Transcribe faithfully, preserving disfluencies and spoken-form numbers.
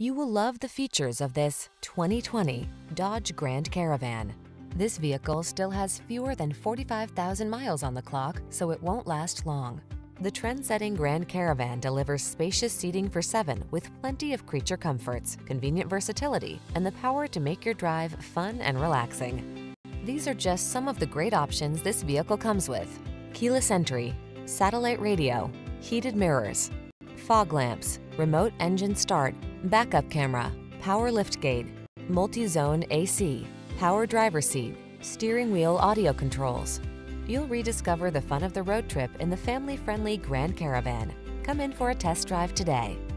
You will love the features of this twenty twenty Dodge Grand Caravan. This vehicle still has fewer than forty-five thousand miles on the clock, so it won't last long. The trend-setting Grand Caravan delivers spacious seating for seven with plenty of creature comforts, convenient versatility, and the power to make your drive fun and relaxing. These are just some of the great options this vehicle comes with: keyless entry, satellite radio, heated mirrors, fog lamps, remote engine start, backup camera, power liftgate, multi-zone A C, power driver seat, steering wheel audio controls. You'll rediscover the fun of the road trip in the family-friendly Grand Caravan. Come in for a test drive today.